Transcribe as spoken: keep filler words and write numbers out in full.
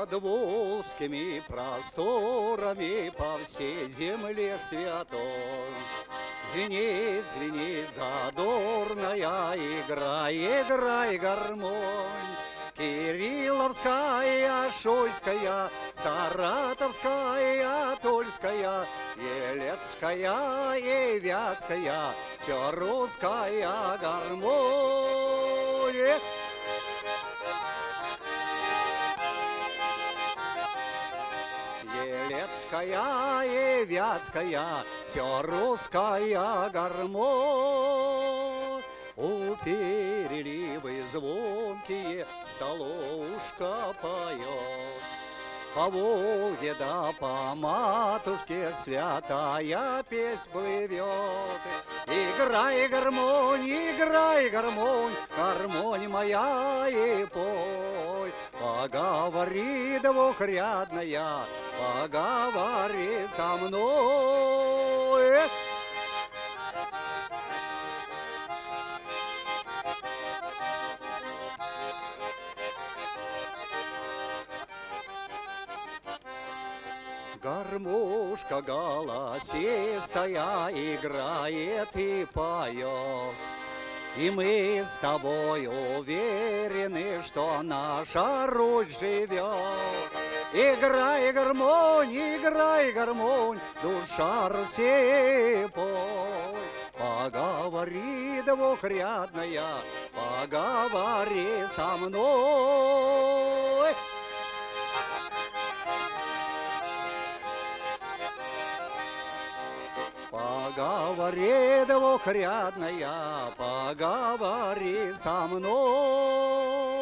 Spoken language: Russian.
Над волжскими просторами по всей земле святой звенит, звенит задорная игра, играй гармонь. Кирилловская, Шуйская, Саратовская, Тульская, Елецкая и Вятская, все русская гармония. Елецкая и Вятская, все русская гармония. У переливы звонкие соловушка поет, по Волге да по матушке святая песнь плывет. Играй гармонь, играй гармонь, гармонь моя и пой. Поговори, двухрядная, поговори со мной. Гармошка голосистая играет и поет, и мы с тобой уверены, что наша Русь живет. Играй гармонь, играй гармонь, душа Руси пой. Поговори, двухрядная, поговори со мной. Поговори, двухрядная, поговори со мной.